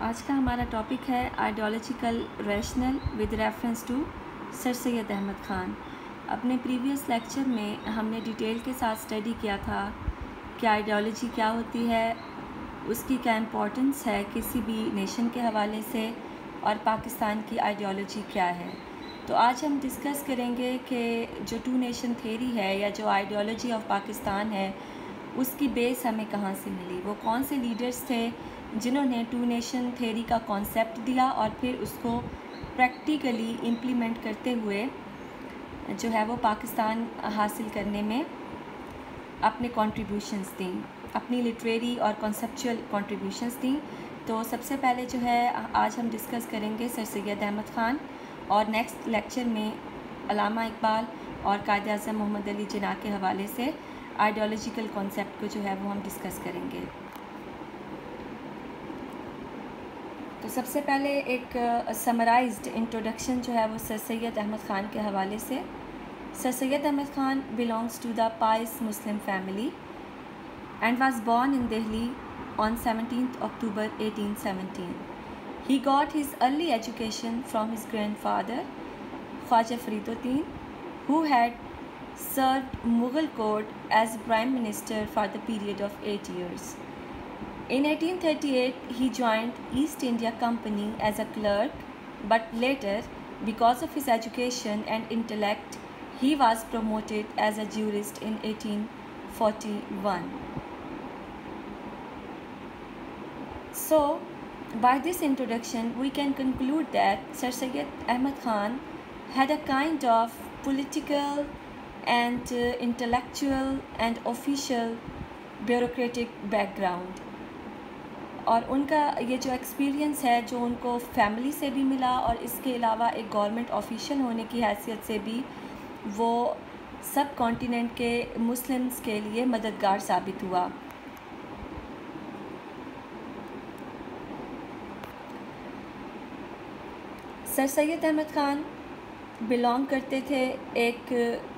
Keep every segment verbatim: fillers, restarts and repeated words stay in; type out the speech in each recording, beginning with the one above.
آج کا ہمارا ٹاپک ہے ideological rational with reference to sir Syed Ahmad Khan. اپنے پریویس لیکچر میں ہم نے ڈیٹیل کے ساتھ اسٹڈی کیا تھا کہ آئیڈیالوجی کیا ہوتی ہے، اس کی کیا امپورٹنس ہے کسی بھی نیشن کے حوالے سے، اور پاکستان کی آئیڈیالوجی کیا ہے۔ تو آج ہم ڈسکس کریں گے کہ جو ٹو نیشن تھیوری ہے یا جو آئیڈیالوجی آف پاکستان ہے اس کی بیس ہمیں کہاں سے ملی، وہ کون سے لیڈرز تھے جنہوں نے ٹو نیشن تھیوری کا کانسیپٹ دیا اور پھر اس کو پریکٹیکلی امپلیمنٹ کرتے ہوئے جو ہے وہ پاکستان حاصل کرنے میں اپنے کنٹریبیوشنز دیں، اپنی لٹریری اور کنسیپچول کنٹریبیوشنز دیں۔ تو سب سے پہلے جو ہے آج ہم ڈسکس کریں گے سر سید احمد خان، اور نیکسٹ لیکچر میں علامہ اقبال اور قائد اعظم محمد علی جناح کے حوالے سے آئیڈیالوجیکل کانسیپٹ کو جو ہے وہ ہم ڈسکس کریں گے۔ تو سب سے پہلے ایک سمرائزڈ انٹروڈکشن جو ہے وہ سر سید احمد خان کے حوالے سے۔ سر Syed Ahmad Khan belongs to the pious Muslim family and was born in Delhi on seventeenth October eighteen seventeen. He got his early education from his grandfather, Khwaja Fariduddin, who had served Mughal court as Prime Minister for the period of eight years. In eighteen thirty-eight, he joined East India Company as a clerk, but later, because of his education and intellect, he was promoted as a jurist in eighteen forty-one. So, by this introduction, we can conclude that Sir Syed Ahmad Khan had a kind of political and uh, intellectual and official bureaucratic background. اور ان کا یہ جو experience ہے جو ان کو family سے بھی ملا اور اس کے علاوہ ایک گورنمنٹ آفیشل ہونے کی حیثیت سے بھی وہ سب کانٹیننٹ کے مسلمز کے لیے مددگار ثابت ہوا۔ سر سید احمد خان بلانگ کرتے تھے ایک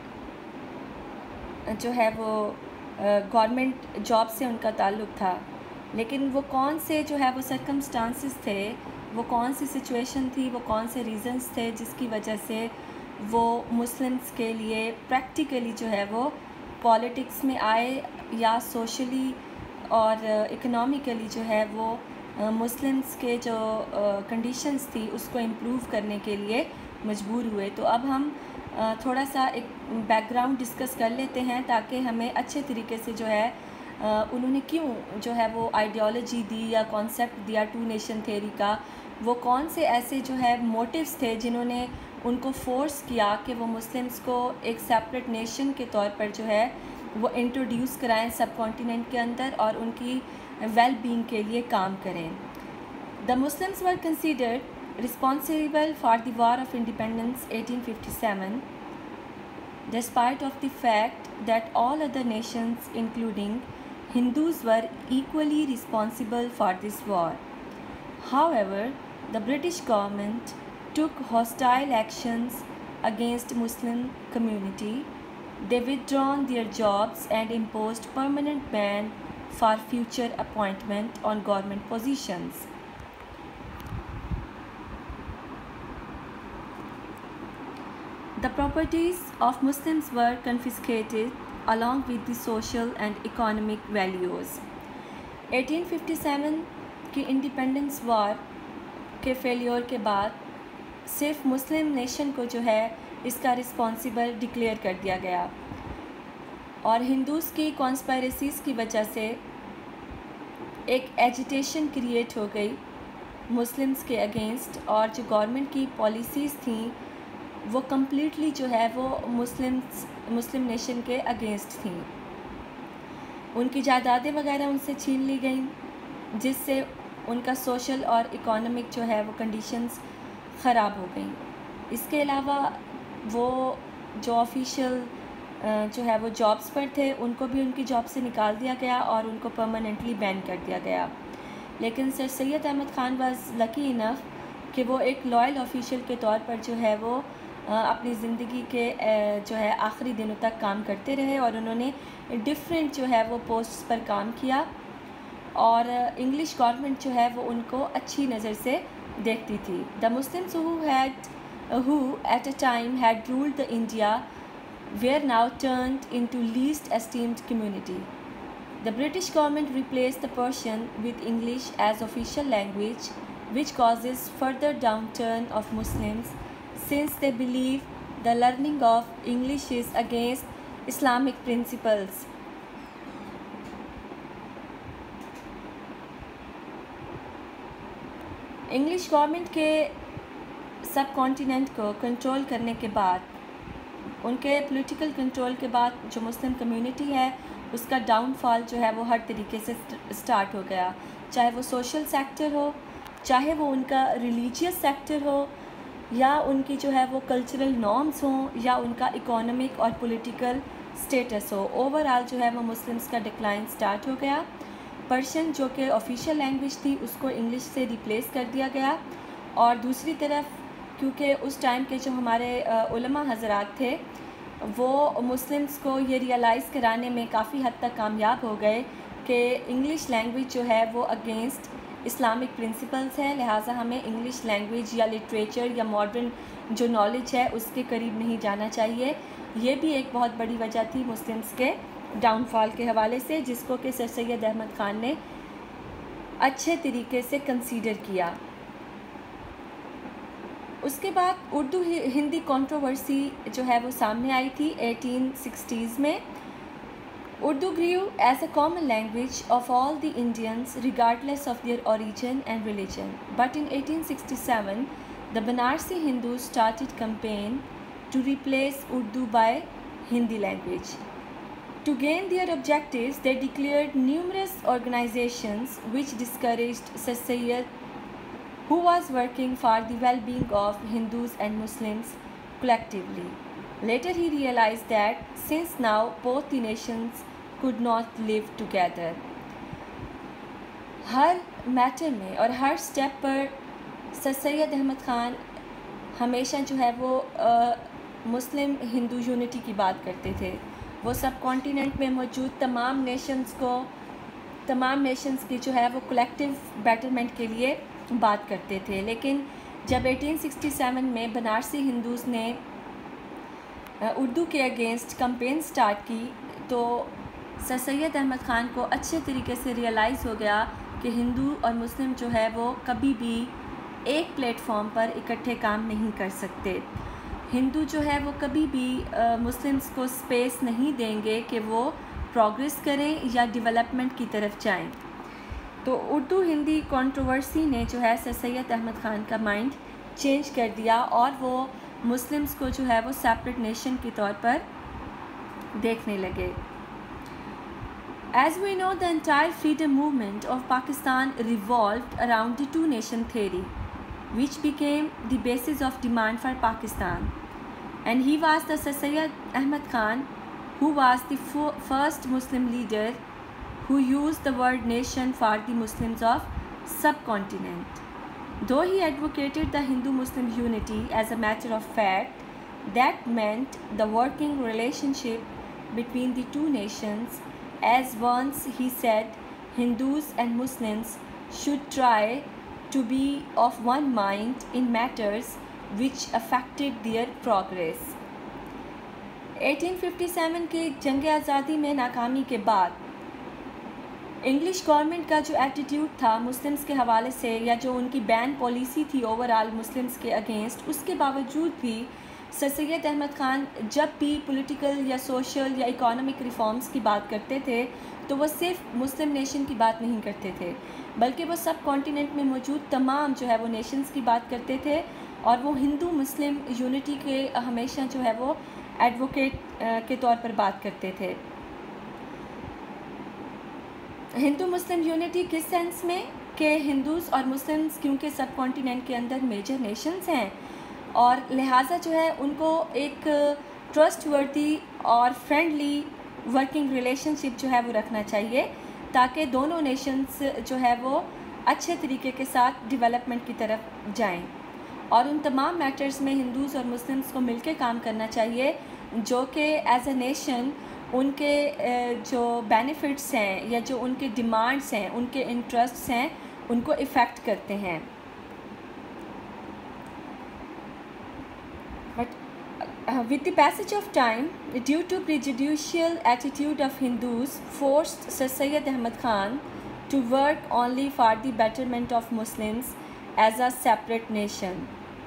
جو ہے وہ گورنمنٹ جاب سے ان کا تعلق تھا، لیکن وہ کون سے جو ہے وہ سرکمسٹانسز تھے، وہ کون سی سچویشن تھی، وہ کون سے ریزنز تھے جس کی وجہ سے وہ مسلمز کے لیے پریکٹیکلی جو ہے وہ پالیٹکس میں آئے یا سوشلی اور اکنامکلی جو ہے وہ مسلمز کے جو کنڈیشنز تھی اس کو امپروو کرنے کے لیے مجبور ہوئے۔ تو اب ہم تھوڑا سا ایک بیک گراؤنڈ ڈسکس کر لیتے ہیں تاکہ ہمیں اچھے طریقے سے جو ہے انہوں نے کیوں جو ہے وہ آئیڈیالوجی دی یا کانسیپٹ دیا ٹو نیشن تھیوری کا، وہ کون سے ایسے جو ہے موٹیوز تھے جنہوں نے ان کو فورس کیا کہ وہ مسلمز کو ایک سیپریٹ نیشن کے طور پر جو ہے وہ انٹروڈیوس کرائیں سب کانٹیننٹ کے اندر اور ان کی ویل بینگ کے لیے کام کریں۔ The Muslims were considered responsible for the War of Independence eighteen fifty-seven, despite of the fact that all other nations, including Hindus, were equally responsible for this war. However, the British government took hostile actions against Muslim community. They withdrawn their jobs and imposed permanent ban for future appointment on government positions. The properties of Muslims were confiscated along with the social and economic values. eighteen fifty-seven کی independence وار کے failure کے بعد صرف مسلم nation کو جو ہے اس کا responsible declare کر دیا گیا، اور ہندوز کی کانسپائریسیز کی وجہ سے ایک ایجیٹیشن کریٹ ہو گئی مسلمز کے اگینسٹ، اور جو گورنمنٹ کی پالیسیز تھیں وہ کمپلیٹلی جو ہے وہ مسلمز مسلم نیشن کے اگینسٹ تھیں۔ ان کی جائیدادیں وغیرہ ان سے چھین لی گئیں، جس سے ان کا سوشل اور اکانومک جو ہے وہ کنڈیشنز خراب ہو گئیں۔ اس کے علاوہ وہ جو آفیشیل جو ہے وہ جابس پر تھے ان کو بھی ان کی جاب سے نکال دیا گیا اور ان کو پرماننٹلی بین کر دیا گیا۔ لیکن sir Syed Ahmad Khan was lucky enough کہ وہ ایک لائل آفیشیل کے طور پر جو ہے وہ اپنی زندگی کے جو ہے آخری دنوں تک کام کرتے رہے، اور انہوں نے ڈفرینٹ جو ہے وہ پوسٹس پر کام کیا، اور انگلش گورنمنٹ جو ہے وہ ان کو اچھی نظر سے دیکھتی تھی. The Muslims who had who at a time had ruled the India were now turned into least esteemed community. The British government replaced the Persian with English as official language, which causes further downturn of Muslims since they believe the learning of English is against Islamic principles. English government کے سب continent کو control کرنے کے بعد، ان کے political control کے بعد جو مسلم community ہے اس کا ڈاؤن فال جو ہے وہ ہر طریقے سے سٹارٹ ہو گیا، چاہے وہ سوشل سیکٹر ہو، چاہے وہ ان کا ریلیجیس سیکٹر ہو، یا ان کی جو ہے وہ کلچرل نارمز ہوں، یا ان کا اکانومک اور پولیٹیکل سٹیٹس ہو. اوور آل جو ہے وہ مسلمس کا ڈکلائن سٹارٹ ہو گیا. پرشین جو کہ آفیشیل لینگویج تھی اس کو انگلش سے ریپلیس کر دیا گیا، اور دوسری طرف کیونکہ اس ٹائم کے جو ہمارے علماء حضرات تھے وہ مسلمس کو یہ ریئلائز کرانے میں کافی حد تک کامیاب ہو گئے کہ انگلش لینگویج جو ہے وہ اگینسٹ اسلامک پرنسپلز ہے، لہٰذا ہمیں انگلش لینگویج یا لٹریچر یا ماڈرن جو نالج ہے اس کے قریب نہیں جانا چاہیے. یہ بھی ایک بہت بڑی وجہ تھی مسلمس کے ڈاؤن فال کے حوالے سے، جس کو کہ سر سید احمد خان نے اچھے طریقے سے کنسیڈر کیا. اس کے بعد اردو ہندی کنٹروورسی جو ہے وہ سامنے آئی تھی ایٹین سکسٹیز میں. Urdu grew as a common language of all the Indians regardless of their origin and religion. But in eighteen sixty-seven, the Banarsi Hindus started campaign to replace Urdu by Hindi language. To gain their objectives, they declared numerous organizations which discouraged Sir Sayyid, who was working for the well-being of Hindus and Muslims collectively. Later he realized that since now both the nations could not live together. ہر matter میں اور ہر step پر sir Syed Ahmad Khan ہمیشہ جو ہے وہ مسلم ہندو unity کی بات کرتے تھے. وہ سب کانٹیننٹ میں موجود تمام نیشنز کو تمام نیشنز کی جو ہے وہ کلیکٹیو بیٹرمنٹ کے لیے بات کرتے تھے. لیکن جب ایٹین سکسٹی سیون میں بنارسی ہندوز نے اردو کے اگینسٹ کمپین سٹارٹ کی تو سر سید احمد خان کو اچھے طریقے سے ریئلائز ہو گیا کہ ہندو اور مسلم جو ہے وہ کبھی بھی ایک پلیٹ فارم پر اکٹھے کام نہیں کر سکتے. ہندو جو ہے وہ کبھی بھی مسلمس کو سپیس نہیں دیں گے کہ وہ پروگریس کریں یا ڈیولپمنٹ کی طرف جائیں. تو اردو ہندی کنٹروورسی نے جو ہے سر سید احمد خان کا مائنڈ چینج کر دیا اور وہ مسلمس کو جو ہے وہ سیپریٹ نیشن کے طور پر دیکھنے لگے. As we know, the entire freedom movement of Pakistan revolved around the two-nation theory, which became the basis of demand for Pakistan. And he was the Sir Sayyid Ahmad Khan, who was the first Muslim leader who used the word nation for the Muslims of subcontinent. Though he advocated the Hindu-Muslim unity as a matter of fact, that meant the working relationship between the two nations, as once he said Hindus and Muslims should try to be of one mind in matters which affected their progress. Eighteen fifty seven کی جنگ آزادی میں ناکامی کے بعد English government کا جو attitude تھا مسلمس کے حوالے سے یا جو ان کی بین پالیسی تھی اوور آل مسلمس کے اگینسٹ، اس کے باوجود بھی سر سید احمد خان جب بھی پولیٹیکل یا سوشل یا اکانومک ریفارمز کی بات کرتے تھے تو وہ صرف مسلم نیشن کی بات نہیں کرتے تھے بلکہ وہ سب کانٹیننٹ میں موجود تمام جو ہے وہ نیشنز کی بات کرتے تھے، اور وہ ہندو مسلم یونٹی کے ہمیشہ جو ہے وہ ایڈوکیٹ کے طور پر بات کرتے تھے. ہندو مسلم یونٹی کس سینس میں کہ ہندوز اور مسلمز کیونکہ سب کانٹیننٹ کے اندر میجر نیشنز ہیں اور لہٰذا جو ہے ان کو ایک ٹرسٹ ورتھی اور فرینڈلی ورکنگ ریلیشن شپ جو ہے وہ رکھنا چاہیے تاکہ دونوں نیشنز جو ہے وہ اچھے طریقے کے ساتھ ڈیولپمنٹ کی طرف جائیں. اور ان تمام میٹرز میں ہندوز اور مسلمز کو مل کے کام کرنا چاہیے جو کہ ایز اے نیشن ان کے جو بینیفٹس ہیں یا جو ان کے ڈیمانڈس ہیں، ان کے انٹرسٹس ہیں، ان کو افیکٹ کرتے ہیں. But uh, with the passage of time, due to prejudicial attitude of Hindus, forced Sir Syed Ahmad Khan to work only for the betterment of Muslims as a separate nation.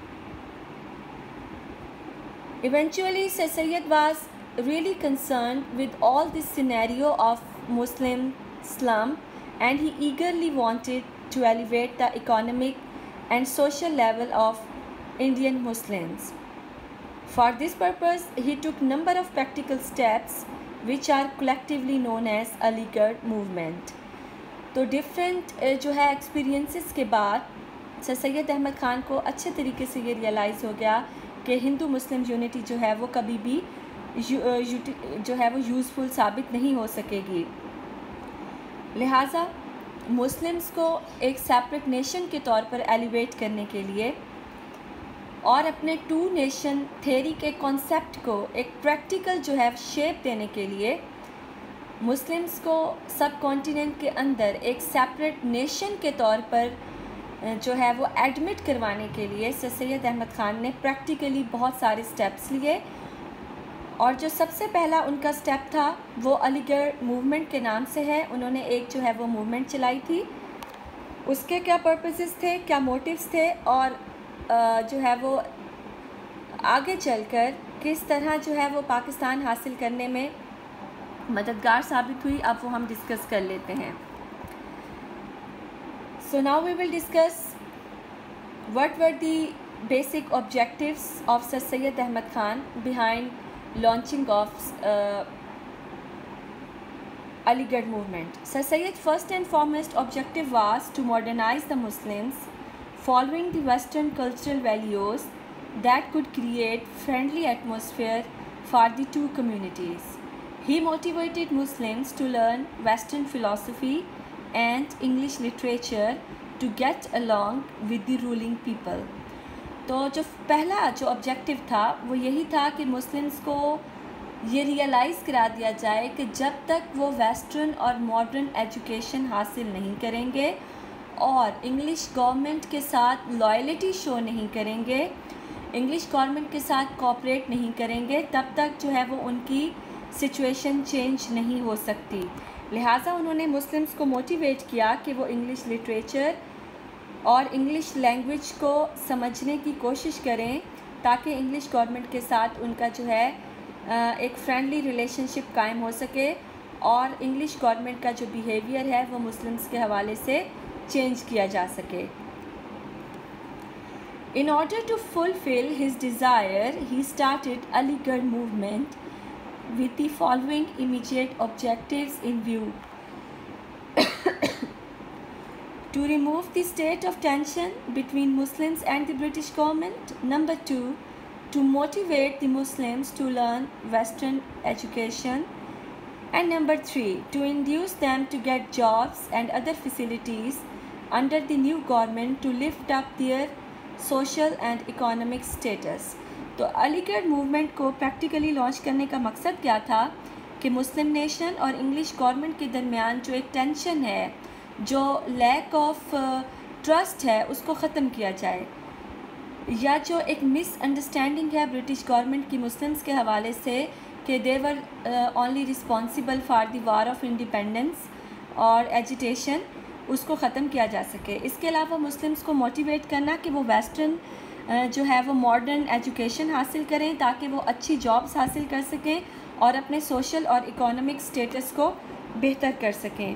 Eventually, Sir Syed was really concerned with all this scenario of Muslim slum, and he eagerly wanted to elevate the economic and social level of Indian Muslims. For this purpose, he took number of practical steps which are collectively known as Aligarh movement. تو different جو ہے experiences کے بعد سر سید احمد خان کو اچھے طریقے سے یہ ریئلائز ہو گیا کہ ہندو مسلم یونٹی جو ہے وہ کبھی بھی جو ہے وہ یوزفل ثابت نہیں ہو سکے گی. لہٰذا مسلمس کو ایک سیپریٹ نیشن کے طور پر ایلیویٹ کرنے کے لیے اور اپنے ٹو نیشن تھیری کے کانسیپٹ کو ایک پریکٹیکل جو ہے شیپ دینے کے لیے مسلمس کو سب کانٹیننٹ کے اندر ایک سیپریٹ نیشن کے طور پر جو ہے وہ ایڈمٹ کروانے کے لیے سر سید احمد خان نے پریکٹیکلی بہت سارے سٹیپس لیے. اور جو سب سے پہلا ان کا سٹیپ تھا وہ علی گڑھ موومنٹ کے نام سے ہے. انہوں نے ایک جو ہے وہ موومنٹ چلائی تھی. اس کے کیا پرپسز تھے، کیا موٹیوز تھے، اور جو ہے وہ آگے چل کر کس طرح جو ہے وہ پاکستان حاصل کرنے میں مددگار ثابت ہوئی، اب وہ ہم ڈسکس کر لیتے ہیں. So now we will discuss what were the basic objectives of Sir Syed Ahmad Khan behind launching of uh, Aligarh movement. Sir Syed's first and foremost objective was to modernize the Muslims following the Western cultural values that could create friendly atmosphere for the two communities. He motivated Muslims to learn Western philosophy and English literature to get along with the ruling people. تو جو پہلا جو objective تھا وہ یہی تھا کہ Muslims کو یہ ریئلائز کرا دیا جائے کہ جب تک وہ ویسٹرن اور ماڈرن ایجوکیشن حاصل نہیں کریں گے اور انگلش گورنمنٹ کے ساتھ لائلٹی شو نہیں کریں گے، انگلش گورنمنٹ کے ساتھ کوآپریٹ نہیں کریں گے، تب تک جو ہے وہ ان کی سچویشن چینج نہیں ہو سکتی. لہٰذا انہوں نے مسلمس کو موٹیویٹ کیا کہ وہ انگلش لٹریچر اور انگلش لینگویج کو سمجھنے کی کوشش کریں تاکہ انگلش گورنمنٹ کے ساتھ ان کا جو ہے ایک فرینڈلی ریلیشن شپ قائم ہو سکے اور انگلش گورنمنٹ کا جو بیہیویئر ہے وہ مسلمس کے حوالے سے چینج کیا جا سکے. In order to fulfill his desire, he started Aligarh movement with the following immediate objectives in view. To remove the state of tension between Muslims and the British government. Number two, to motivate the Muslims to learn Western education. And number three, to induce them to get jobs and other facilities under the new government to lift up their social and economic status. تو علی گڑھ movement کو practically launch کرنے کا مقصد کیا تھا کہ Muslim nation اور انگلش گورنمنٹ کے درمیان جو ایک ٹینشن ہے، جو لیک آف ٹرسٹ ہے، اس کو ختم کیا جائے، یا جو ایک مس انڈرسٹینڈنگ ہے برٹش گورنمنٹ کی مسلمس کے حوالے سے کہ they were only responsible for the war of independence اور ایجیٹیشن، اس کو ختم کیا جا سکے. اس کے علاوہ مسلمس کو موٹیویٹ کرنا کہ وہ ویسٹرن جو ہے وہ ماڈرن ایجوکیشن حاصل کریں تاکہ وہ اچھی جابس حاصل کر سکیں اور اپنے سوشل اور اکانومک سٹیٹس کو بہتر کر سکیں.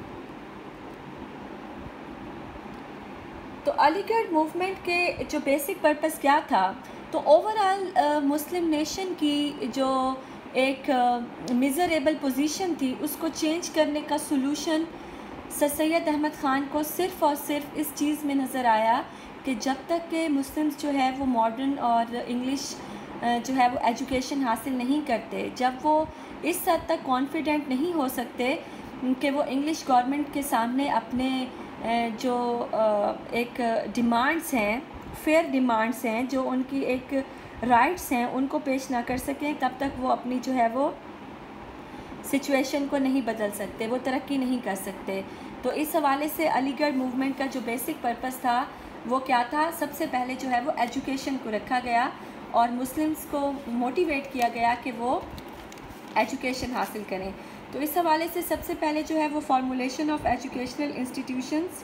تو علی گڑھ موومنٹ کے جو بیسک پرپس کیا تھا، تو اوور آل مسلم نیشن کی جو ایک میزریبل پوزیشن تھی اس کو چینج کرنے کا سلوشن سر سید احمد خان کو صرف اور صرف اس چیز میں نظر آیا کہ جب تک کہ مسلمس جو ہے وہ ماڈرن اور انگلش جو ہے وہ ایجوکیشن حاصل نہیں کرتے، جب وہ اس حد تک کانفیڈنٹ نہیں ہو سکتے کہ وہ انگلش گورنمنٹ کے سامنے اپنے جو ایک ڈیمانڈس ہیں، فیئر ڈیمانڈس ہیں، جو ان کی ایک رائٹس ہیں، ان کو پیش نہ کر سکیں، تب تک وہ اپنی جو ہے وہ سچویشن کو نہیں بدل سکتے، وہ ترقی نہیں کر سکتے۔ تو اس حوالے سے علی گڑھ موومنٹ کا جو بیسک پرپس تھا وہ کیا تھا؟ سب سے پہلے جو ہے وہ ایجوکیشن کو رکھا گیا اور مسلمز کو موٹیویٹ کیا گیا کہ وہ ایجوکیشن حاصل کریں۔ تو اس حوالے سے سب سے پہلے جو ہے وہ فارمولیشن آف ایجوکیشنل انسٹیٹیوشنز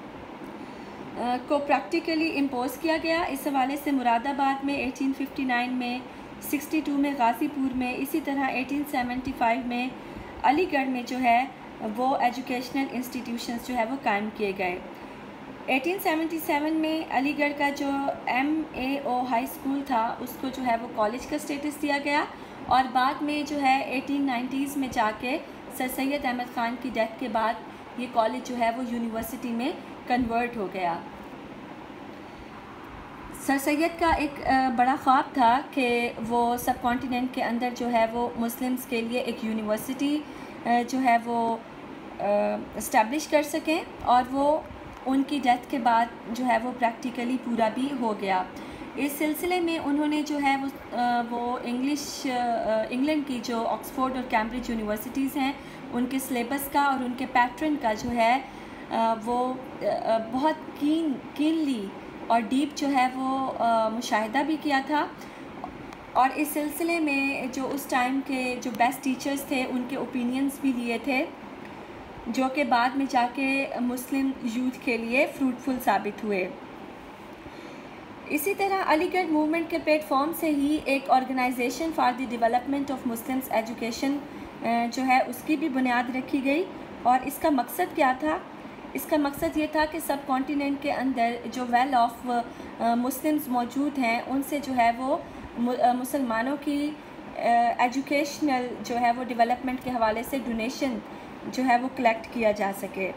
کو پریکٹیکلی امپوز کیا گیا۔ اس حوالے سے مراد آباد میں ایٹین ففٹی نائن میں، سکسٹی ٹو میں غازی پور میں، اسی طرح ایٹین سیونٹی فائیو میں علی گڑھ میں جو ہے وہ ایجوکیشنل انسٹیٹیوشنز جو ہے وہ قائم کیے گئے۔ ایٹین سیونٹی سیون میں علی گڑھ کا جو M A O high school تھا اس کو جو ہے وہ کالج کا سٹیٹس دیا گیا، اور بعد میں جو ہے ایٹین نائنٹیز میں جا کے سر سید احمد خان کی ڈیتھ کے بعد یہ کالج جو ہے وہ یونیورسٹی میں کنورٹ ہو گیا۔ سر سید کا ایک بڑا خواب تھا کہ وہ سب کانٹیننٹ کے اندر جو ہے وہ مسلمز کے لیے ایک یونیورسٹی جو ہے وہ اسٹیبلش کر سکیں، اور وہ ان کی ڈیتھ کے بعد جو ہے وہ پریکٹیکلی پورا بھی ہو گیا۔ اس سلسلے میں انہوں نے جو ہے وہ وہ انگلش انگلینڈ کی جو آکسفورڈ اور کیمبرج یونیورسٹیز ہیں ان کے سلیبس کا اور ان کے پیٹرن کا جو ہے وہ بہت کین کینلی اور ڈیپ جو ہے وہ مشاہدہ بھی کیا تھا، اور اس سلسلے میں جو اس ٹائم کے جو بیسٹ ٹیچرز تھے ان کے اوپینینز بھی لیے تھے، جو کہ بعد میں جا کے مسلم یوتھ کے لیے فروٹفل ثابت ہوئے۔ اسی طرح علی گڑھ موومنٹ کے پلیٹ فارم سے ہی ایک organisation for the development of Muslims education جو ہے اس کی بھی بنیاد رکھی گئی، اور اس کا مقصد کیا تھا؟ اس کا مقصد یہ تھا کہ سب کانٹیننٹ کے اندر جو ویل آف مسلمز موجود ہیں ان سے جو ہے وہ مسلمانوں کی ایجوکیشنل جو ہے وہ ڈیولپمنٹ کے حوالے سے ڈونیشن جو ہے وہ کلیکٹ کیا جا سکے۔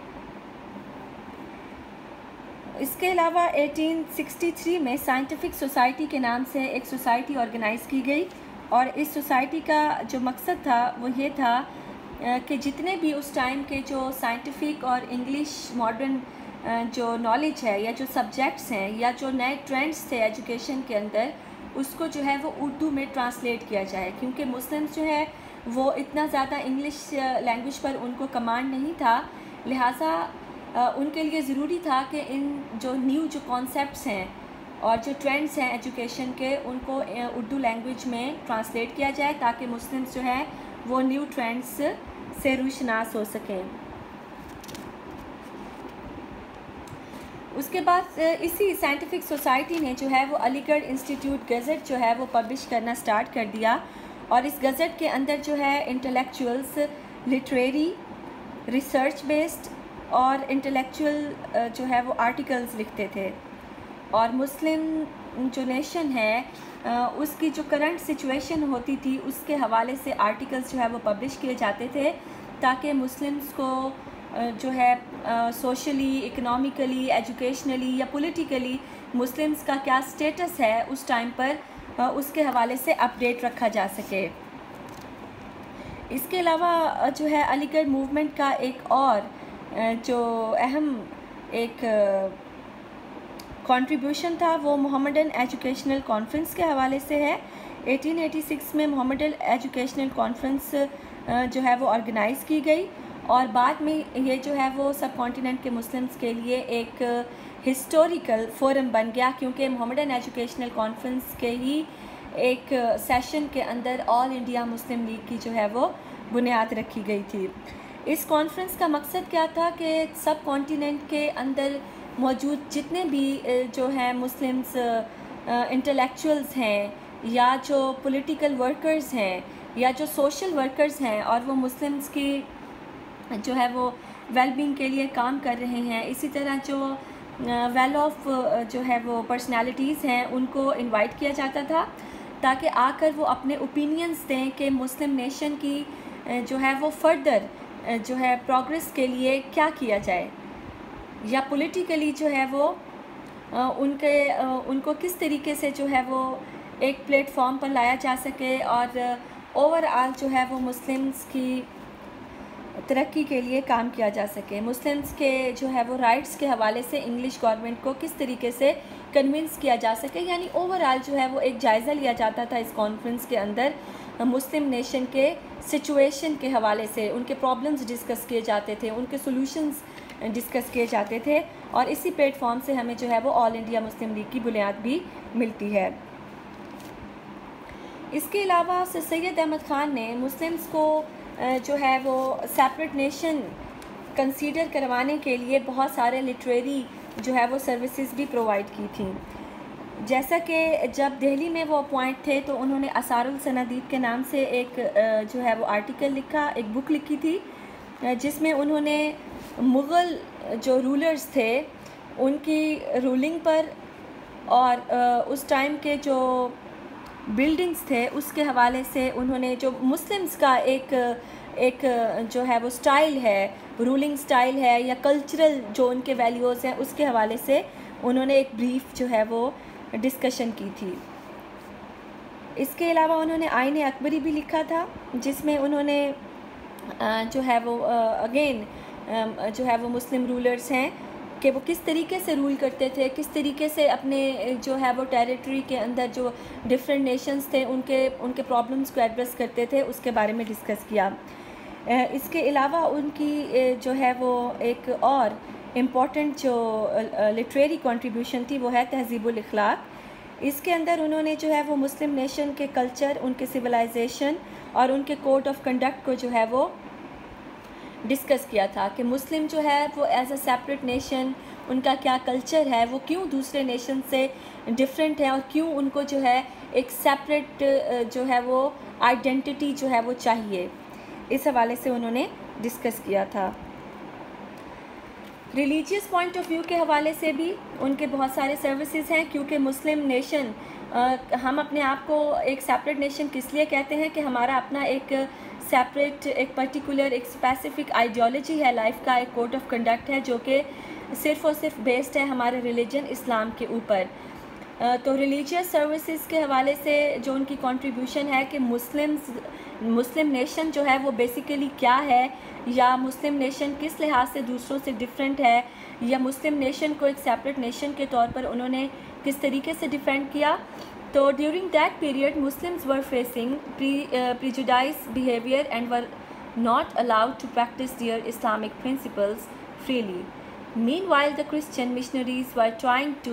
اس کے علاوہ ایٹین سکسٹی تھری میں سائنٹیفک سوسائٹی کے نام سے ایک سوسائٹی آرگنائز کی گئی، اور اس سوسائٹی کا جو مقصد تھا وہ یہ تھا کہ جتنے بھی اس ٹائم کے جو سائنٹیفک اور انگلش ماڈرن جو نالج ہے یا جو سبجیکٹس ہیں یا جو نئے ٹرینڈز تھے ایجوکیشن کے اندر اس کو جو ہے وہ اردو میں ٹرانسلیٹ کیا جائے، کیونکہ مسلمز جو ہے وہ اتنا زیادہ انگلش لینگویج پر ان کو کمانڈ نہیں تھا، لہٰذا ان کے لیے ضروری تھا کہ ان جو نیو جو کانسیپٹس ہیں اور جو ٹرینڈز ہیں ایجوکیشن کے ان کو اردو لینگویج میں ٹرانسلیٹ کیا جائے تاکہ مسلمز جو ہے وہ نیو ٹرینڈز سے روشناس ہو سکیں۔ اس کے بعد اسی سائنٹیفک سوسائٹی نے جو ہے وہ علی گڑھ انسٹیٹیوٹ گزٹ جو ہے وہ پبلش کرنا سٹارٹ کر دیا، اور اس گزٹ کے اندر جو ہے انٹلیکچوئلس لٹریری، ریسرچ بیسڈ اور انٹلیکچوئل جو ہے وہ آرٹیکلز لکھتے تھے، اور مسلم جو نیشن ہے اس کی جو کرنٹ سچویشن ہوتی تھی اس کے حوالے سے آرٹیکلز جو ہے وہ پبلش کیے جاتے تھے تاکہ مسلمز کو جو ہے سوشلی، اکنامیکلی، ایجوکیشنلی یا پولیٹیکلی مسلمز کا کیا سٹیٹس ہے اس ٹائم پر اس کے حوالے سے اپڈیٹ رکھا جا سکے۔ اس کے علاوہ جو ہے علی گڑھ موومنٹ کا ایک اور جو اہم ایک کنٹریبیوشن تھا وہ محمدن ایجوکیشنل کانفرنس کے حوالے سے ہے۔ ایٹین ایٹی سکس میں محمدن ایجوکیشنل کانفرنس جو ہے وہ آرگنائز کی گئی، اور بعد میں یہ جو ہے وہ سب کانٹیننٹ کے مسلمز کے لیے ایک ہسٹوریکل فورم بن گیا، کیونکہ محمدن ایجوکیشنل کانفرنس کے ہی ایک سیشن کے اندر آل انڈیا مسلم لیگ کی جو ہے وہ بنیاد رکھی گئی تھی۔ اس کانفرنس کا مقصد کیا تھا کہ سب کانٹیننٹ کے اندر موجود جتنے بھی جو ہیں مسلمز انٹلیکچوئلز ہیں یا جو پولیٹیکل ورکرز ہیں یا جو سوشل ورکرز ہیں اور وہ مسلمز کی جو ہے وہ ویل بینگ کے لیے کام کر رہے ہیں، اسی طرح جو ویل آف جو ہے وہ پرسنالٹیز ہیں ان کو انوائٹ کیا جاتا تھا تاکہ آ کر وہ اپنے اوپینینز دیں کہ مسلم نیشن کی جو ہے وہ فردر جو ہے پروگریس کے لیے کیا کیا جائے، یا پولیٹیکلی جو ہے وہ ان کے ان کو کس طریقے سے جو ہے وہ ایک پلیٹ فارم پر لایا جا سکے، اور اوور آل جو ہے وہ مسلمز کی ترقی کے لیے کام کیا جا سکے، مسلمز کے جو ہے وہ رائٹس کے حوالے سے انگلش گورنمنٹ کو کس طریقے سے کنونس کیا جا سکے، یعنی اوور آل جو ہے وہ ایک جائزہ لیا جاتا تھا اس کانفرنس کے اندر مسلم نیشن کے سچویشن کے حوالے سے ان کے پرابلمز ڈسکس کیے جاتے تھے، ان کے سولوشنز ڈسکس کیے جاتے تھے، اور اسی پلیٹ فارم سے ہمیں جو ہے وہ آل انڈیا مسلم لیگ کی بنیاد بھی ملتی ہے۔ اس کے علاوہ سر سید احمد خان نے مسلمز کو جو ہے وہ سیپریٹ نیشن کنسیڈر کروانے کے لیے بہت سارے لٹریری جو ہے وہ سروسز بھی پرووائڈ کی تھیں، جیسا کہ جب دہلی میں وہ اپوائنٹ تھے تو انہوں نے اثار السنادید کے نام سے ایک جو ہے وہ آرٹیکل لکھا، ایک بک لکھی تھی، جس میں انہوں نے مغل جو رولرز تھے ان کی رولنگ پر اور اس ٹائم کے جو بلڈنگز تھے اس کے حوالے سے انہوں نے جو مسلمز کا ایک ایک جو ہے وہ سٹائل ہے، رولنگ سٹائل ہے یا کلچرل جو ان کے ویلیوز ہیں، اس کے حوالے سے انہوں نے ایک بریف جو ہے وہ ڈسکشن کی تھی۔ اس کے علاوہ انہوں نے آئین اکبری بھی لکھا تھا، جس میں انہوں نے جو ہے وہ اگین جو ہے وہ مسلم رولرز ہیں کہ وہ کس طریقے سے رول کرتے تھے، کس طریقے سے اپنے جو ہے وہ ٹیریٹری کے اندر جو ڈفرینٹ نیشنز تھے ان کے ان کے پرابلمز کو ایڈریس کرتے تھے، اس کے بارے میں ڈسکس کیا۔ اس کے علاوہ ان کی جو ہے وہ ایک اور امپورٹنٹ جو لٹریری کنٹریبیوشن تھی وہ ہے تہذیب الاخلاق۔ اس کے اندر انہوں نے جو ہے وہ مسلم نیشن کے کلچر، ان کے سویلائزیشن اور ان کے کوڈ آف کنڈکٹ کو جو ہے وہ ڈسکس کیا تھا کہ مسلم جو ہے وہ ایز اے سیپریٹ نیشن ان کا کیا کلچر ہے، وہ کیوں دوسرے نیشن سے ڈفرینٹ ہے اور کیوں ان کو جو ہے ایک سیپریٹ جو ہے وہ آئیڈینٹی جو ہے وہ چاہیے، اس حوالے سے انہوں نے ڈسکس کیا تھا۔ ریلیجیس پوائنٹ آف ویو کے حوالے سے بھی ان کے بہت سارے سروسز ہیں، کیونکہ مسلم نیشن ہم اپنے آپ کو ایک سیپریٹ نیشن کس لیے کہتے ہیں کہ ہمارا اپنا ایک سیپریٹ ایک پرٹیکولر ایک اسپیسیفک آئیڈیالوجی ہے لائف کا، ایک کوڈ آف کنڈکٹ ہے جو کہ صرف اور صرف بیسڈ ہے ہمارے ریلیجن اسلام کے اوپر۔ تو ریلیجیس سروسز کے حوالے سے جو ان کی کنٹریبیوشن ہے کہ مسلمز مسلم نیشن جو ہے وہ بیسیکلی کیا ہے، یا مسلم نیشن کس لحاظ سے دوسروں سے ڈیفرنٹ ہے، یا مسلم نیشن کو ایک سیپریٹ نیشن کے طور پر انہوں نے کس طریقے سے ڈیفینڈ کیا۔ تو during that period Muslims were facing prejudiced behaviour and were not allowed to practice their Islamic principles freely. Meanwhile, the Christian missionaries were trying to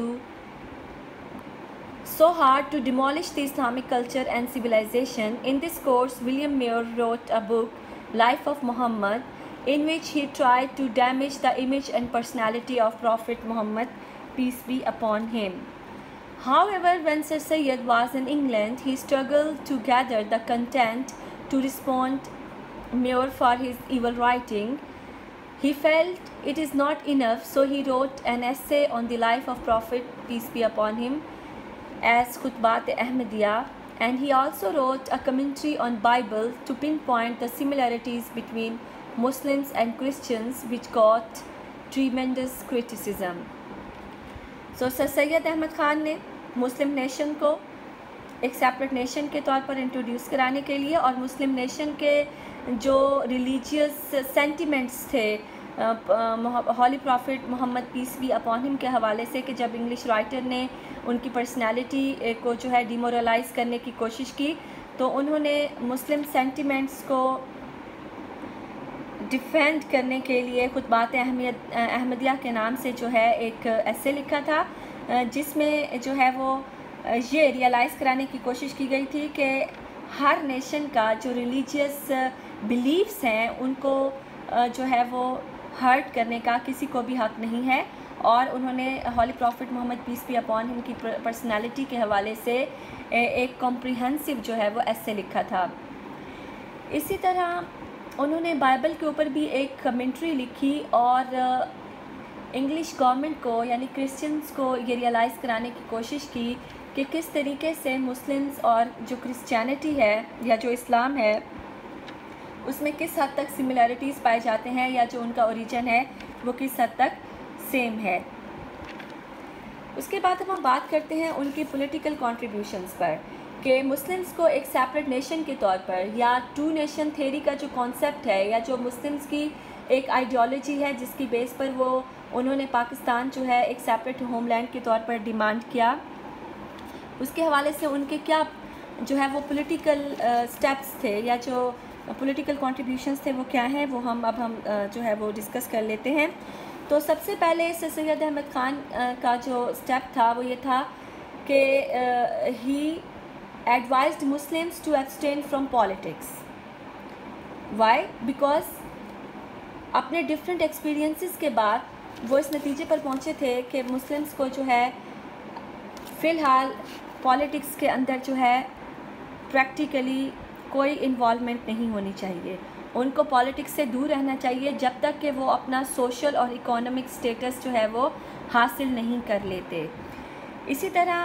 so hard to demolish the Islamic culture and civilization. In this course, William Mayor wrote a book, Life of Muhammad, in which he tried to damage the image and personality of Prophet Muhammad, peace be upon him. However, when Sir Syed was in England, he struggled to gather the content to respond Mayor for his evil writing. He felt it is not enough, so he wrote an essay on the life of Prophet, peace be upon him, as Khutbat Ahmadiyya, and he also wrote a commentary on Bible to pinpoint the similarities between Muslims and Christians, which got tremendous criticism. So Sir Syed Ahmad Khan نے مسلم nation کو ایک separate nation کے طور پر introduce کرانے کے لیے اور مسلم nation کے جو ریلیجیس سینٹیمنٹس تھے holy prophet Muhammad peace be upon him کے حوالے سے، کہ جب انگلش رائٹر نے ان کی پرسنالٹی کو جو ہے ڈیمورلائز کرنے کی کوشش کی تو انہوں نے مسلم سینٹیمنٹس کو ڈیفینڈ کرنے کے لیے خطبات اہمیت احمدیہ کے نام سے جو ہے ایک ایسے لکھا تھا، جس میں جو ہے وہ یہ ریئلائز کرانے کی کوشش کی گئی تھی کہ ہر نیشن کا جو ریلیجیس بلیفز ہیں ان کو جو ہے وہ ہرٹ کرنے کا کسی کو بھی حق نہیں ہے، اور انہوں نے holy prophet Muhammad peace be upon him کی پرسنالٹی کے حوالے سے ایک کمپریہنسو جو ہے وہ ایسے لکھا تھا۔ اسی طرح انہوں نے بائبل کے اوپر بھی ایک کمنٹری لکھی اور انگلش گورنمنٹ کو یعنی کرسچنز کو یہ ریئلائز کرانے کی کوشش کی کہ کس طریقے سے مسلمز اور جو کرسچینٹی ہے یا جو اسلام ہے اس میں کس حد تک سملیرٹیز پائے جاتے ہیں، یا جو ان کا اوریجن ہے وہ کس حد تک سیم ہے۔ اس کے بعد ہم بات کرتے ہیں ان کی پولیٹیکل کنٹریبیوشنز پر کہ مسلمز کو ایک سیپریٹ نیشن کے طور پر یا ٹو نیشن تھیوری کا جو کانسیپٹ ہے یا جو مسلمز کی ایک آئیڈیالوجی ہے جس کی بیس پر وہ انہوں نے پاکستان جو ہے ایک سیپریٹ ہوم لینڈ کے طور پر ڈیمانڈ کیا، اس کے حوالے سے ان کے کیا جو ہے وہ پولیٹیکل سٹیپس تھے یا جو پولیٹیکل کنٹریبیوشنس تھے وہ کیا ہیں، وہ ہم اب ہم جو ہے وہ ڈسکس کر لیتے ہیں. تو سب سے پہلے سر سید احمد خان کا جو اسٹیپ تھا وہ یہ تھا کہ he advised Muslims to abstain from politics. Why? Because اپنے ڈفرینٹ ایکسپیرینسز کے بعد وہ اس نتیجے پر پہنچے تھے کہ مسلمس کو جو ہے فی الحال پالیٹکس کے اندر جو ہے پریکٹیکلی کوئی انوالومنٹ نہیں ہونی چاہیے. ان کو پالیٹکس سے دور رہنا چاہیے جب تک کہ وہ اپنا سوشل اور اکانومک سٹیٹس جو ہے وہ حاصل نہیں کر لیتے. اسی طرح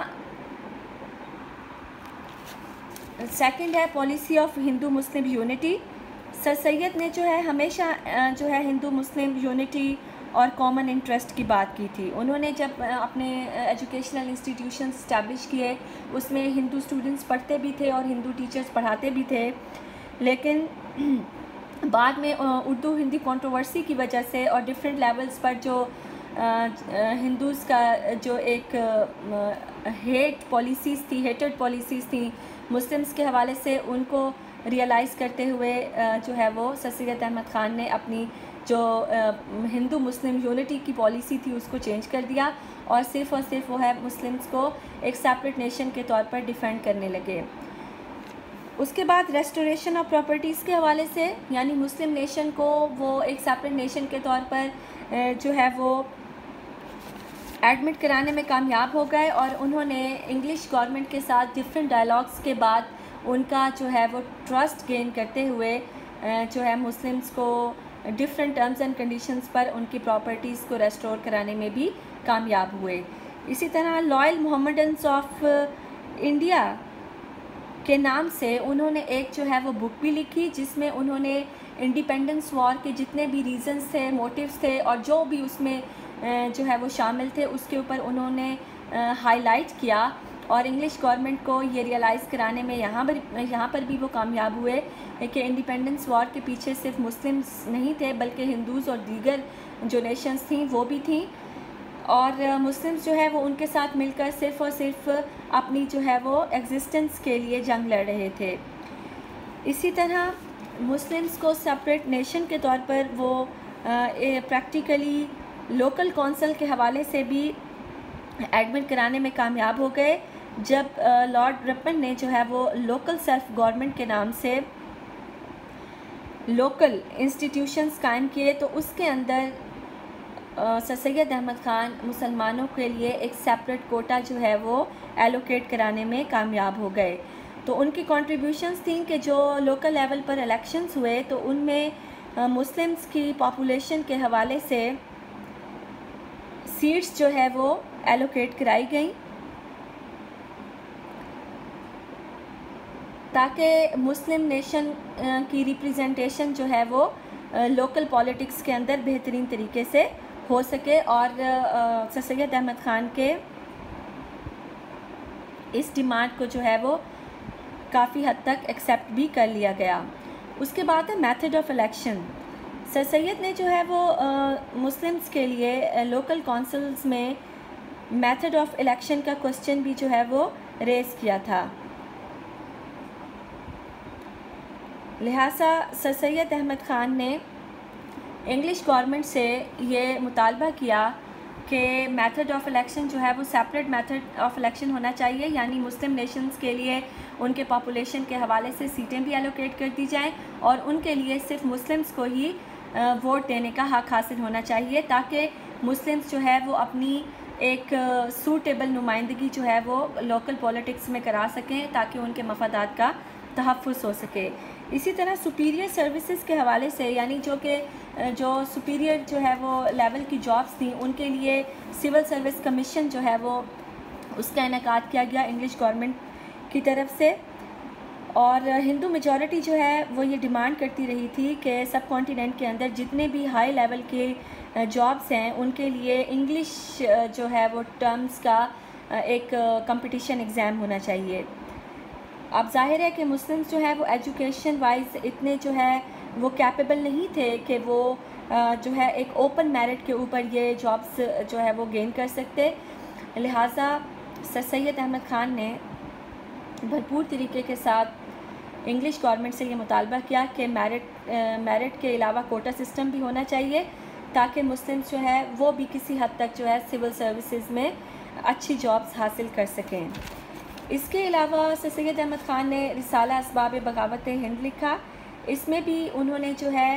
سیکنڈ ہے policy of Hindu Muslim unity. Sir Syed نے جو ہے ہمیشہ جو ہے ہندو مسلم یونٹی اور کامن انٹرسٹ کی بات کی تھی. انہوں نے جب اپنے ایجوکیشنل انسٹیٹیوشنز اسٹیبلش کیے اس میں ہندو اسٹوڈنٹس پڑھتے بھی تھے اور ہندو ٹیچرز پڑھاتے بھی تھے، لیکن بعد میں اردو ہندی کنٹروورسی کی وجہ سے اور ڈفرینٹ لیولز پر جو ہندوز کا جو ایک ہیٹ پالیسیز تھی ہیٹڈ پالیسیز تھیں مسلمس کے حوالے سے، ان کو ریئلائز کرتے ہوئے جو ہے وہ سر سید احمد خان نے اپنی جو ہندو مسلم یونٹی کی پالیسی تھی اس کو چینج کر دیا اور صرف اور صرف وہ ہے مسلمس کو ایک سیپریٹ نیشن کے طور پر ڈیفینڈ کرنے لگے. اس کے بعد ریسٹوریشن آف پراپرٹیز کے حوالے سے، یعنی مسلم نیشن کو وہ ایک سیپریٹ نیشن کے طور پر جو ہے وہ ایڈمٹ کرانے میں کامیاب ہو گئے، اور انہوں نے انگلش گورنمنٹ کے ساتھ ڈفرینٹ ڈائلاگس کے بعد ان کا جو ہے وہ ٹرسٹ گین کرتے ہوئے جو ہے مسلمس کو ڈفرینٹ ٹرمز اینڈ کنڈیشنز پر ان کی پراپرٹیز کو ریسٹور کرانے میں بھی کامیاب ہوئے. اسی طرح لائل محمڈنس آف انڈیا کے نام سے انہوں نے ایک جو ہے وہ بک بھی لکھی جس میں انہوں نے انڈیپینڈنس وار کے جتنے بھی ریزنز تھے، موٹیوز تھے اور جو بھی اس میں جو ہے وہ شامل تھے اس کے اوپر انہوں نے ہائی لائٹ کیا، اور انگلش گورنمنٹ کو یہ ریئلائز کرانے میں یہاں پر یہاں پر بھی وہ کامیاب ہوئے کہ انڈیپینڈنس وار کے پیچھے صرف مسلمس نہیں تھے بلکہ ہندوز اور دیگر جو نیشنز تھیں وہ بھی تھیں، اور مسلمس جو ہے وہ ان کے ساتھ مل کر صرف اور صرف اپنی جو ہے وہ ایگزسٹنس کے لیے جنگ لڑ رہے تھے. اسی طرح مسلمس کو سپریٹ نیشن کے طور پر وہ پریکٹیکلی لوکل کونسل کے حوالے سے بھی ایڈمٹ کرانے میں کامیاب ہو گئے. جب لارڈ رپن نے جو ہے وہ لوکل سیلف گورنمنٹ کے نام سے لوکل انسٹیٹیوشنز قائم کیے تو اس کے اندر سر سید احمد خان مسلمانوں کے لیے ایک سیپریٹ کوٹا جو ہے وہ ایلوکیٹ کرانے میں کامیاب ہو گئے. تو ان کی کنٹریبیوشنز تھیں کہ جو لوکل لیول پر الیکشنز ہوئے تو ان میں مسلمس کی پاپولیشن کے حوالے سے سیٹس جو ہے وہ ایلوکیٹ کرائی گئیں تاکہ مسلم نیشن کی ریپریزنٹیشن جو ہے وہ لوکل پالیٹکس کے اندر بہترین طریقے سے ہو سکے، اور سر سید احمد خان کے اس ڈیمانڈ کو جو ہے وہ کافی حد تک ایکسیپٹ بھی کر لیا گیا. اس کے بعد ہے method of election. Sir Syed نے جو ہے وہ مسلمس کے لیے لوکل کونسلز میں میتھڈ آف الیکشن کا کوسچن بھی جو ہے وہ ریز کیا تھا. لہٰذا سر سید احمد خان نے انگلش گورنمنٹ سے یہ مطالبہ کیا کہ میتھڈ آف الیکشن جو ہے وہ سیپریٹ میتھڈ آف الیکشن ہونا چاہیے، یعنی مسلم نیشنز کے لیے ان کے پاپولیشن کے حوالے سے سیٹیں بھی ایلوکیٹ کر دی جائیں اور ان کے لیے صرف مسلمس کو ہی ووٹ دینے کا حق حاصل ہونا چاہیے تاکہ مسلمس جو ہے وہ اپنی ایک سوٹیبل نمائندگی جو ہے وہ لوکل پولیٹکس میں کرا سکیں تاکہ ان کے مفادات کا تحفظ ہو سکے. اسی طرح سپیریئر سروسز کے حوالے سے، یعنی جو کہ جو سپیریئر جو ہے وہ لیول کی جابس تھیں ان کے لیے سول سروس کمیشن جو ہے وہ اس کا انعقاد کیا گیا انگلش گورنمنٹ کی طرف سے. اور ہندو میجورٹی جو ہے وہ یہ ڈیمانڈ کرتی رہی تھی کہ سب کانٹیننٹ کے اندر جتنے بھی ہائی لیول کے جابس ہیں ان کے لیے انگلش جو ہے وہ ٹرمز کا ایک کمپٹیشن ایگزام ہونا چاہیے. اب ظاہر ہے کہ مسلمس جو ہے وہ ایجوکیشن وائز اتنے جو ہے وہ کیپیبل نہیں تھے کہ وہ جو ہے ایک اوپن میرٹ کے اوپر یہ جابس جو ہے وہ گین کر سکتے. لہٰذا سر سید احمد خان نے بھرپور طریقے کے ساتھ انگلش گورنمنٹ سے یہ مطالبہ کیا کہ میرٹ میرٹ کے علاوہ کوٹا سسٹم بھی ہونا چاہیے تاکہ مسلمس جو ہے وہ بھی کسی حد تک جو ہے سول سروسز میں اچھی جابس حاصل کر سکیں۔ اس کے علاوہ سر سید احمد خان نے رسالہ اسباب بغاوت ہند لکھا۔ اس میں بھی انہوں نے جو ہے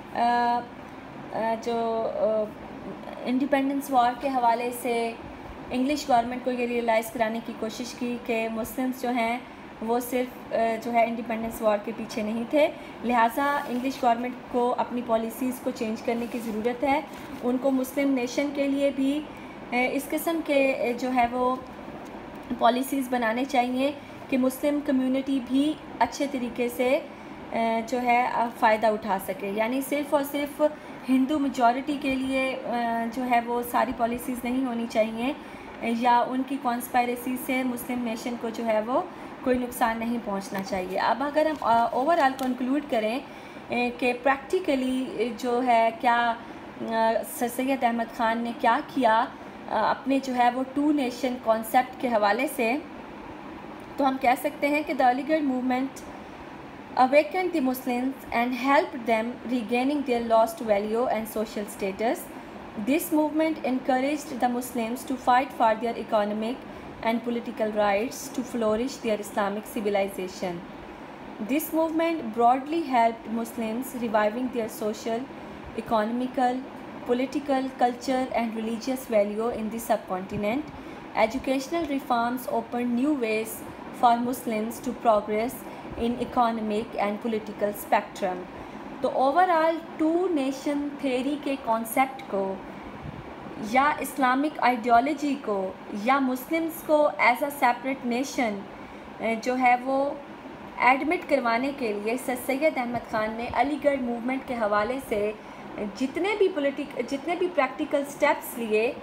جو انڈیپینڈنس وار کے حوالے سے انگلش گورنمنٹ کو یہ ریئلائز کرانے کی کوشش کی کہ مسلمس جو ہیں وہ صرف جو ہے انڈیپینڈنس وار کے پیچھے نہیں تھے، لہٰذا انگلش گورنمنٹ کو اپنی پالیسیز کو چینج کرنے کی ضرورت ہے۔ ان کو مسلم نیشن کے لیے بھی اس قسم کے جو ہے وہ پالیسیز بنانے چاہیے کہ مسلم کمیونٹی بھی اچھے طریقے سے جو ہے فائدہ اٹھا سکے، یعنی صرف اور صرف ہندو میجورٹی کے لیے جو ہے وہ ساری پالیسیز نہیں ہونی چاہیے، یا ان کی کانسپائریسی سے مسلم نیشن کو جو ہے وہ کوئی نقصان نہیں پہنچنا چاہیے۔ اب اگر ہم اوور آل کنکلوڈ کریں کہ پریکٹیکلی جو ہے کیا سر سید احمد خان نے کیا کیا اپنے جو ہے وہ ٹو نیشن کانسیپٹ کے حوالے سے، تو ہم کہہ سکتے ہیں کہ the Aligarh movement awakened the Muslims and helped them regaining their lost value and social status. This movement encouraged the Muslims to fight for their economic and political rights to flourish their Islamic civilization. This movement broadly helped Muslims reviving their social, economical, political, culture and religious value in the subcontinent. Educational reforms opened new ways for Muslims to progress in economic and political spectrum. تو overall two nation theory کے concept کو یا Islamic ideology کو یا Muslims کو as a separate nation جو ہے وہ ایڈمٹ کروانے کے لیے سر سید احمد خان نے علی گڑھ موومنٹ کے حوالے سے جتنے بھی پولیٹک جتنے بھی پریکٹیکل سٹیپس لیے،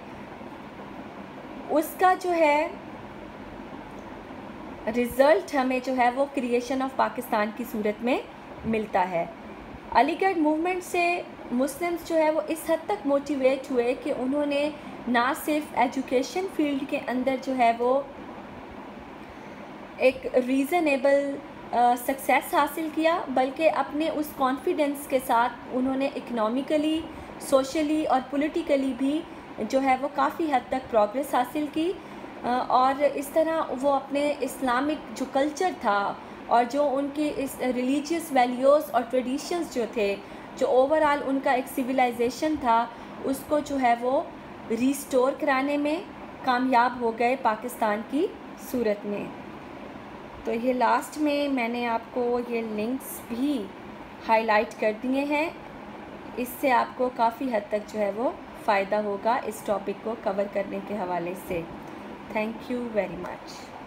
اس کا جو ہے رزلٹ ہمیں جو ہے وہ کریشن آف پاکستان کی صورت میں ملتا ہے۔ علی گڑھ موومنٹ سے مسلمس جو ہے وہ اس حد تک موٹیویٹ ہوئے کہ انہوں نے نہ صرف ایجوکیشن فیلڈ کے اندر جو ہے وہ ایک ریزنیبل سکسیس حاصل کیا، بلکہ اپنے اس کانفیڈنس کے ساتھ انہوں نے اکنامکلی، سوشلی اور پولیٹیکلی بھی جو ہے وہ کافی حد تک پروگریس حاصل کی، اور اس طرح وہ اپنے اسلامک جو کلچر تھا اور جو ان کی اس ریلیجیس ویلیوز اور ٹریڈیشنز جو تھے، جو اوور آل ان کا ایک سویلائزیشن تھا، اس کو جو ہے وہ ریسٹور کرانے میں کامیاب ہو گئے پاکستان کی صورت میں۔ تو یہ لاسٹ میں میں نے آپ کو یہ لنکس بھی ہائی لائٹ کر دیے ہیں، اس سے آپ کو کافی حد تک جو ہے وہ فائدہ ہوگا اس ٹاپک کو کور کرنے کے حوالے سے۔ Thank you very much.